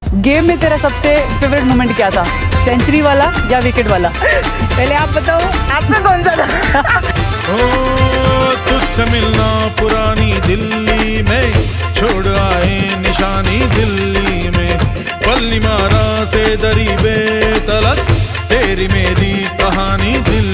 Game में तेरा सबसे फेवरेट मोमेंट क्या था, सेंचुरी वाला या विकेट वाला? पहले आप बताओ, आपका कौन सा था? तुझसे मिलना पुरानी दिल्ली में, छोड़ आए निशानी दिल्ली में, पल्ली मारा से दरी बे तलक, तेरी मेरी कहानी दिल्ली